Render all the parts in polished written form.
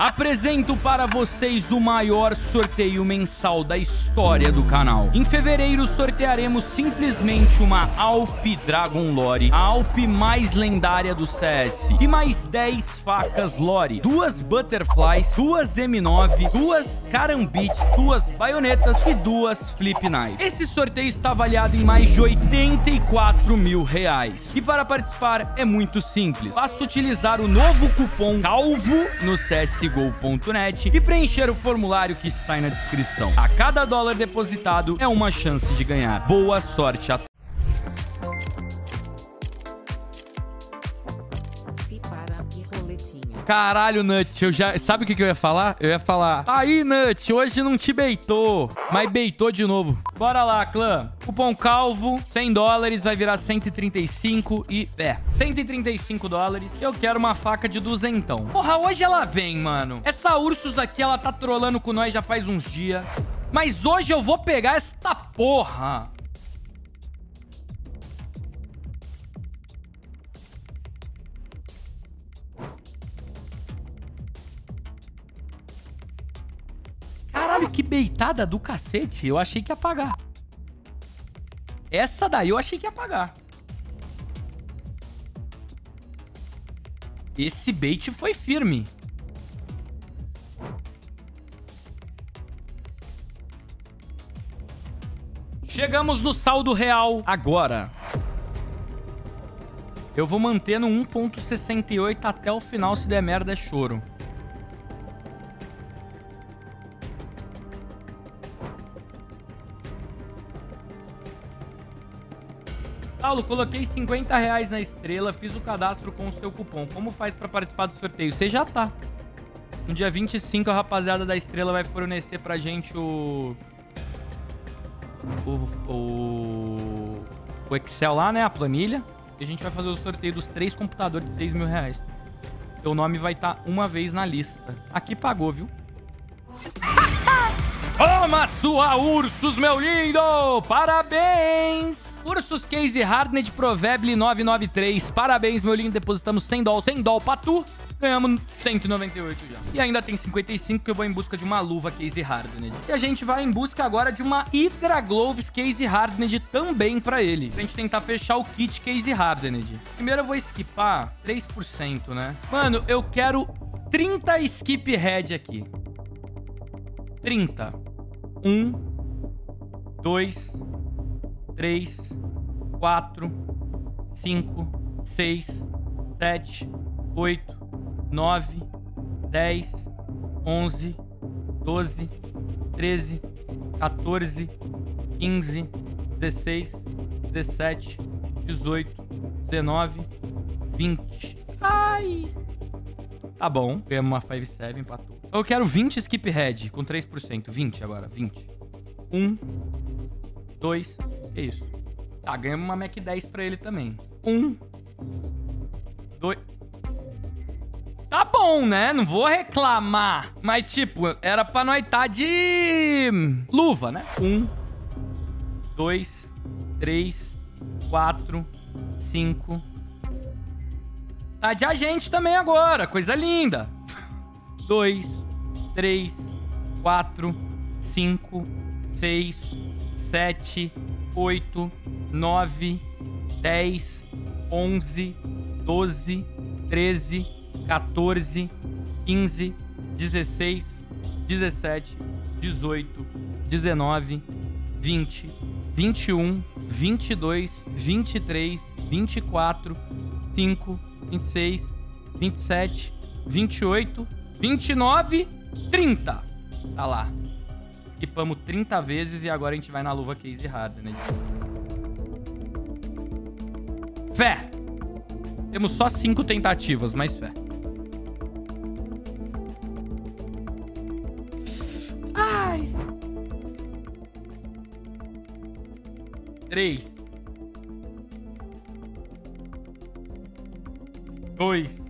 Apresento para vocês o maior sorteio mensal da história do canal. Em fevereiro, sortearemos simplesmente uma Alp Dragon Lore, a Alp mais lendária do CS, e mais 10 facas Lore, 2 Butterflies, 2 M9, 2 Carambites, 2 Baionetas e 2 Flip Knife. Esse sorteio está avaliado em mais de R$84 mil. E para participar é muito simples. Basta utilizar o novo cupom CALVO no CSGO.net e preencher o formulário que está aí na descrição. A cada dólar depositado é uma chance de ganhar. Boa sorte a todos. Caralho, Nut, eu já... Sabe o que eu ia falar? Eu ia falar... Aí, Nut, hoje não te beitou. Mas beitou de novo. Bora lá, clã. Cupom CALVO, $100, vai virar 135 e... $135. Eu quero uma faca de duzentão. Porra, hoje ela vem, mano. Essa Ursus aqui, ela tá trolando com nós já faz uns dias. Mas hoje eu vou pegar esta porra. Caralho, que beitada do cacete. Eu achei que ia pagar. Essa daí eu achei que ia pagar. Esse bait foi firme. Chegamos no saldo real agora. Eu vou manter no 1.68 até o final. Se der merda é choro. Paulo, coloquei R$50 na estrela, fiz o cadastro com o seu cupom. Como faz pra participar do sorteio? Você já tá. No dia 25, a rapaziada da estrela vai fornecer pra gente o Excel lá, né? A planilha. E a gente vai fazer o sorteio dos 3 computadores de R$6 mil. Seu nome vai estar uma vez na lista. Aqui pagou, viu? Toma sua Ursus, meu lindo! Parabéns! Ursus Case Hardened Provable 993. Parabéns, meu lindo. Depositamos $100. $100 pra tu. Ganhamos 198 já. E ainda tem 55 que eu vou em busca de uma luva Case Hardened. E a gente vai em busca agora de uma Hydra Gloves Case Hardened também pra ele. Pra gente tentar fechar o kit Case Hardened. Primeiro eu vou skipar 3%, né? Mano, eu quero 30 skip head aqui. 30. 1, 2, 3, 4, 5, 6, 7, 8, 9, 10, 11, 12, 13, 14, 15, 16, 17, 18, 19, 20. Ai! Tá bom, ganhamos uma 5-7, empatou. Eu quero 20 skip head com 3%. 20 agora, 20. 1, 2, que isso? Tá, ganhamos uma Mac 10 pra ele também. 1, 2... Tá bom, né? Não vou reclamar. Mas, tipo, era pra nós tá de luva, né? 1, 2, 3, 4, 5. Tá de agente também agora. Coisa linda. 2, 3, 4, 5, 6, 7, 8, 9, 10, 11, 12, 13, 14, 15, 16, 17, 18, 19, 20, 21, 22, 23, 24, 5, 26, 27, 28, 29, 30. Tá lá. Skipamos 30 vezes e agora a gente vai na luva Case Hardened. Fé! Temos só 5 tentativas, mas fé. Ai! 3, 2,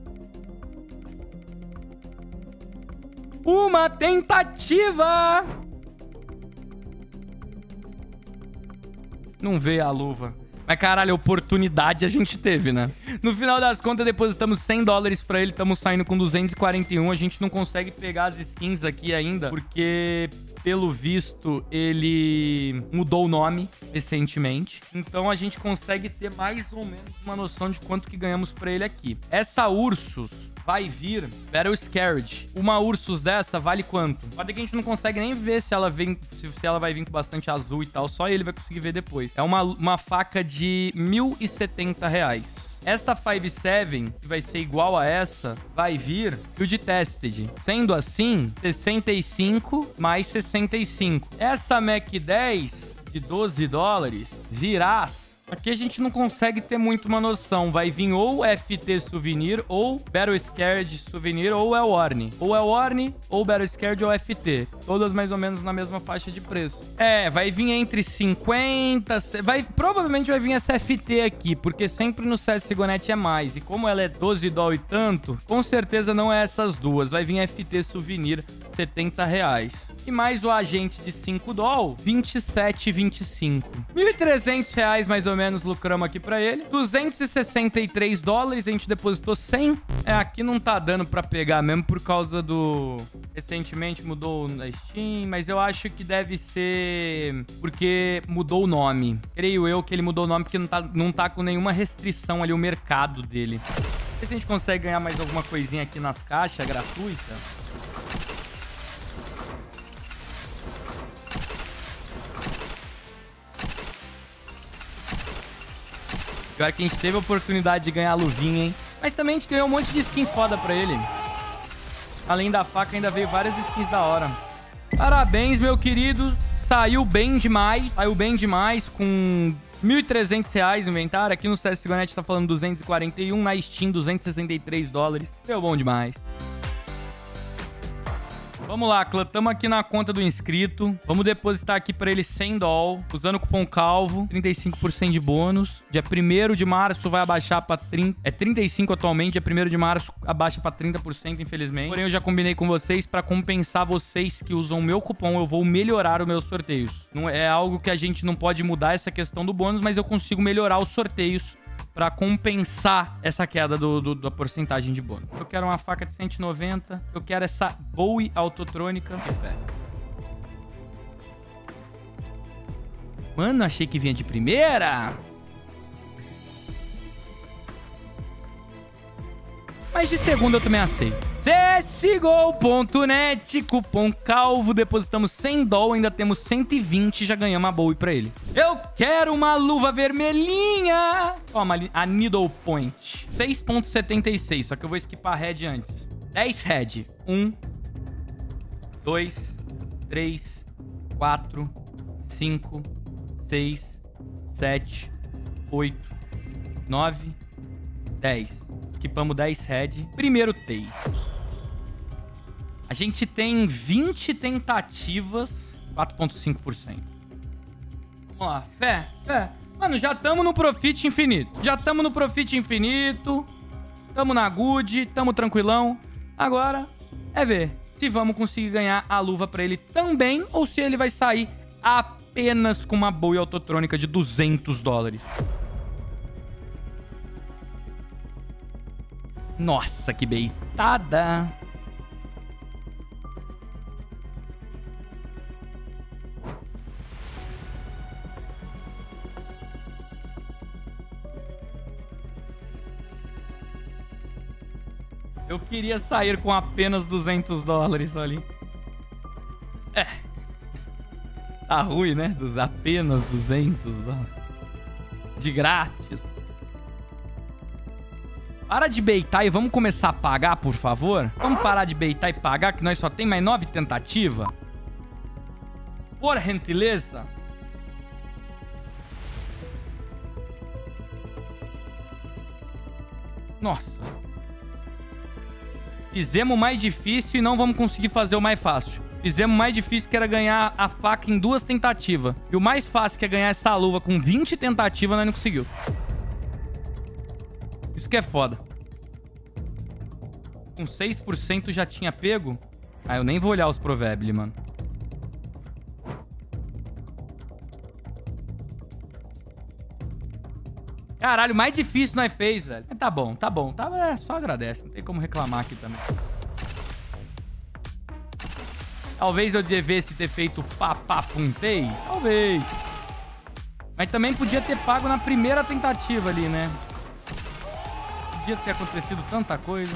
uma tentativa! Não veio a luva. Mas, caralho, oportunidade a gente teve, né? No final das contas, depositamos $100 pra ele. Estamos saindo com 241. A gente não consegue pegar as skins aqui ainda, porque, pelo visto, ele mudou o nome recentemente. Então, a gente consegue ter mais ou menos uma noção de quanto que ganhamos pra ele aqui. Essa Ursus vai vir Battle Scared. Uma Ursus dessa vale quanto? Pode que a gente não consegue nem ver se ela vem, se ela vai vir com bastante azul e tal. Só ele vai conseguir ver depois. É uma faca de R$1.070. Essa 5.7, que vai ser igual a essa, vai vir Field Tested. Sendo assim, 65 mais 65. Essa Mac 10 de $12 virá... Aqui a gente não consegue ter muito uma noção. Vai vir ou FT Souvenir, ou Battle Scared Souvenir, ou Elorni. Ou Elorni, ou Battle Scared, ou FT. Todas mais ou menos na mesma faixa de preço. É, vai vir entre 50... provavelmente vai vir essa FT aqui, porque sempre no CSGO.net é mais. E como ela é $12 e tanto, com certeza não é essas duas. Vai vir FT Souvenir, R$70. E mais o agente de $5, 27,25. R$1.300 mais ou menos lucramos aqui pra ele. $263, a gente depositou 100. É, aqui não tá dando pra pegar mesmo por causa do... Recentemente mudou na Steam, mas eu acho que deve ser porque mudou o nome. Creio eu que ele mudou o nome porque não tá com nenhuma restrição ali o mercado dele. Vamos ver se a gente consegue ganhar mais alguma coisinha aqui nas caixas gratuita. Pior que a gente teve a oportunidade de ganhar a luvinha, hein? Mas também a gente ganhou um monte de skin foda pra ele. Além da faca, ainda veio várias skins da hora. Parabéns, meu querido. Saiu bem demais. Saiu bem demais com R$1.300 no inventário. Aqui no CSGO.net tá falando 241. Na Steam, $263. Deu bom demais. Vamos lá, clã. Tamo aqui na conta do inscrito. Vamos depositar aqui pra ele $100. Usando o cupom CALVO. 35% de bônus. Dia 1º de março vai abaixar pra 30... É 35 atualmente. Dia 1º de março abaixa pra 30%, infelizmente. Porém, eu já combinei com vocês pra compensar vocês que usam o meu cupom. Eu vou melhorar os meus sorteios. Não é algo que a gente não pode mudar essa questão do bônus, mas eu consigo melhorar os sorteios pra compensar essa queda da porcentagem de bônus. Eu quero uma faca de 190. Eu quero essa Bowie autotrônica. Mano, achei que vinha de primeira. Mas de segunda eu também aceito. CSGO.net, cupom CALVO, depositamos $100, ainda temos 120, já ganhamos a Bowie pra ele. Eu quero uma luva vermelhinha. Toma, a Needle Point. 6,76, só que eu vou esquipar a head antes. 10 head. 1, 2, 3, 4, 5, 6, 7, 8, 9, 10. Esquipamos 10 head. Primeiro take. A gente tem 20 tentativas, 4,5%. Vamos lá, fé. Mano, já estamos no profit infinito. Tamo na good, tamo tranquilão. Agora é ver se vamos conseguir ganhar a luva pra ele também ou se ele vai sair apenas com uma Bowie autotrônica de $200. Nossa, que beitada. Eu queria sair com apenas $200 ali. É. Tá ruim, né? Apenas $200. De grátis. Para de baitar e vamos começar a pagar, por favor? Vamos parar de baitar e pagar, que nós só tem mais 9 tentativas. Por gentileza. Nossa. Fizemos o mais difícil e não vamos conseguir fazer o mais fácil. Fizemos o mais difícil, que era ganhar a faca em 2 tentativas. E o mais fácil, que é ganhar essa luva com 20 tentativas, nós não conseguiu. Isso que é foda. Com 6% já tinha pego? Ah, eu nem vou olhar os provérbios, mano. Caralho, mais difícil nós fez, velho. Mas tá bom, tá bom. Só agradece. Não tem como reclamar aqui também. Talvez eu devesse ter feito papapuntei. Talvez. Mas também podia ter pago na primeira tentativa ali, né? Podia ter acontecido tanta coisa.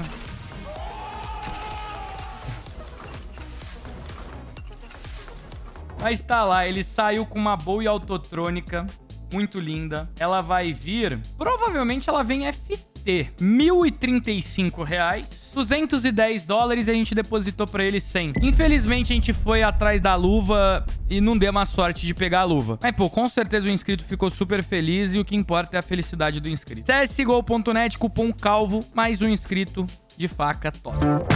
Mas tá lá, ele saiu com uma boa e autotrônica. Muito linda. Ela vai vir... Provavelmente ela vem FT. R$ 1.035. $210 e a gente depositou pra ele 100. Infelizmente, a gente foi atrás da luva e não deu uma sorte de pegar a luva. Mas, pô, com certeza o inscrito ficou super feliz e o que importa é a felicidade do inscrito. CSGO.net, cupom CALVO, mais um inscrito de faca top.